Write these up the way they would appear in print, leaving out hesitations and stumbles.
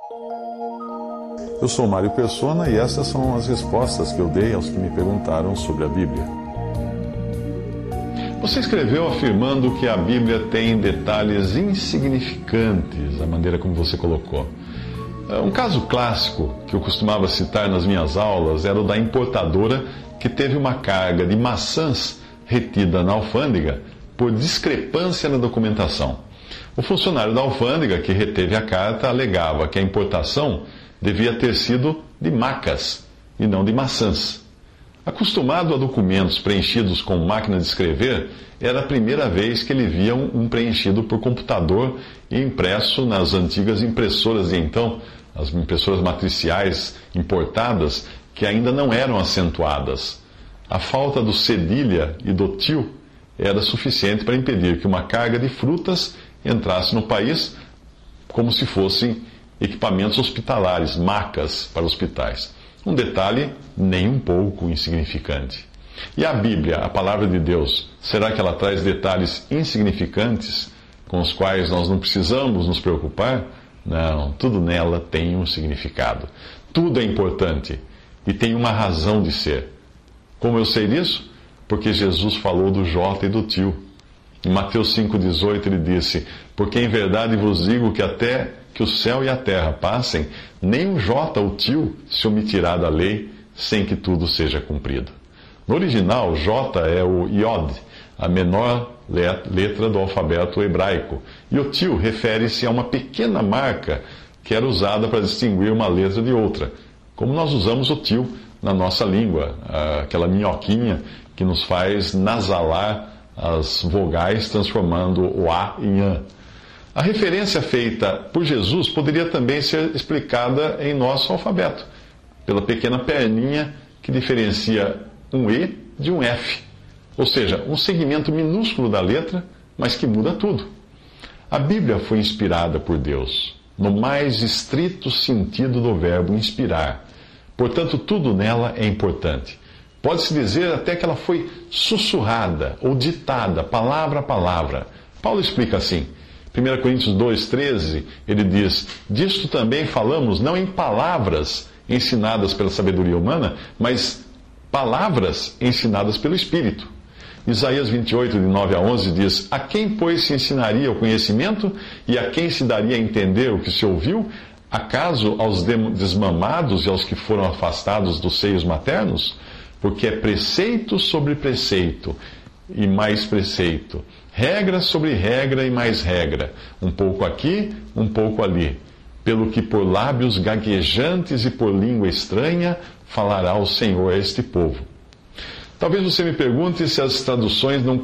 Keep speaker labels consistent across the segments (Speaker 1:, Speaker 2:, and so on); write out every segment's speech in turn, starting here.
Speaker 1: Eu sou Mário Persona e essas são as respostas que eu dei aos que me perguntaram sobre a Bíblia. Você escreveu afirmando que a Bíblia tem detalhes insignificantes, a maneira como você colocou. Um caso clássico que eu costumava citar nas minhas aulas era o da importadora que teve uma carga de maçãs retida na alfândega por discrepância na documentação. O funcionário da alfândega que reteve a carta alegava que a importação devia ter sido de macas e não de maçãs. Acostumado a documentos preenchidos com máquina de escrever, era a primeira vez que ele via um preenchido por computador e impresso nas antigas impressoras de então, as impressoras matriciais importadas, que ainda não eram acentuadas. A falta do cedilha e do til era suficiente para impedir que uma carga de frutas entrasse no país como se fossem equipamentos hospitalares, macas para hospitais. Um detalhe nem um pouco insignificante. E a Bíblia, a palavra de Deus, será que ela traz detalhes insignificantes com os quais nós não precisamos nos preocupar? Não, tudo nela tem um significado. Tudo é importante e tem uma razão de ser. Como eu sei disso? Porque Jesus falou do Jota e do tio. Em Mateus 5,18 ele disse: porque em verdade vos digo que até que o céu e a terra passem, nem o Jota ou tio se omitirá da lei, sem que tudo seja cumprido. No original, J é o Iod, a menor letra do alfabeto hebraico, e o tio refere-se a uma pequena marca que era usada para distinguir uma letra de outra, como nós usamos o tio na nossa língua, aquela minhoquinha que nos faz nasalar as vogais, transformando o A em AN. A referência feita por Jesus poderia também ser explicada em nosso alfabeto, pela pequena perninha que diferencia um E de um F, ou seja, um segmento minúsculo da letra, mas que muda tudo. A Bíblia foi inspirada por Deus, no mais estrito sentido do verbo inspirar. Portanto, tudo nela é importante. Pode-se dizer até que ela foi sussurrada ou ditada, palavra a palavra. Paulo explica assim. 1 Coríntios 2,13, ele diz: disto também falamos não em palavras ensinadas pela sabedoria humana, mas palavras ensinadas pelo Espírito. Isaías 28, de 9 a 11, diz: a quem, pois, se ensinaria o conhecimento, e a quem se daria a entender o que se ouviu? Acaso aos desmamados e aos que foram afastados dos seios maternos? Porque é preceito sobre preceito, e mais preceito, regra sobre regra e mais regra, um pouco aqui, um pouco ali, pelo que por lábios gaguejantes e por língua estranha falará o Senhor a este povo. Talvez você me pergunte se as traduções não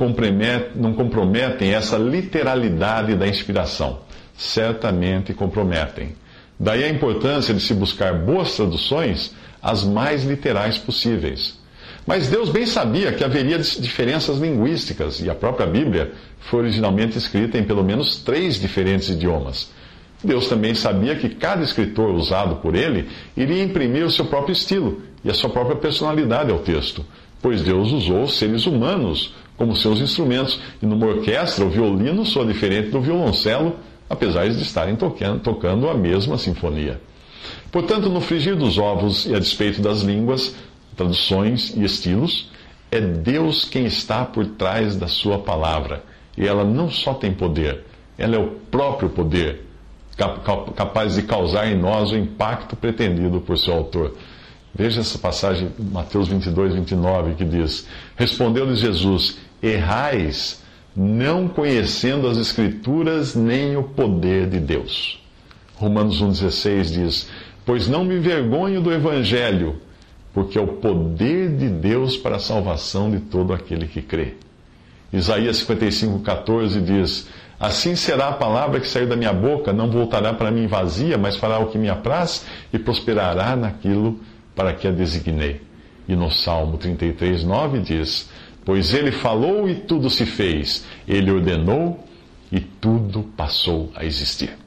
Speaker 1: comprometem essa literalidade da inspiração. Certamente comprometem. Daí a importância de se buscar boas traduções, as mais literais possíveis. Mas Deus bem sabia que haveria diferenças linguísticas, e a própria Bíblia foi originalmente escrita em pelo menos 3 diferentes idiomas. Deus também sabia que cada escritor usado por ele iria imprimir o seu próprio estilo e a sua própria personalidade ao texto, pois Deus usou seres humanos como seus instrumentos, e numa orquestra o violino soa diferente do violoncelo, apesar de estarem tocando a mesma sinfonia. Portanto, no frigir dos ovos e a despeito das línguas, traduções e estilos, é Deus quem está por trás da sua palavra. E ela não só tem poder, ela é o próprio poder, capaz de causar em nós o impacto pretendido por seu autor. Veja essa passagem, Mateus 22, 29, que diz: respondeu-lhes Jesus: errais, não conhecendo as Escrituras nem o poder de Deus. Romanos 1,16 diz: pois não me envergonho do Evangelho, porque é o poder de Deus para a salvação de todo aquele que crê. Isaías 55,14 diz: assim será a palavra que sair da minha boca, não voltará para mim vazia, mas fará o que me apraz e prosperará naquilo para que a designei. E no Salmo 33,9 diz: pois ele falou e tudo se fez, ele ordenou e tudo passou a existir.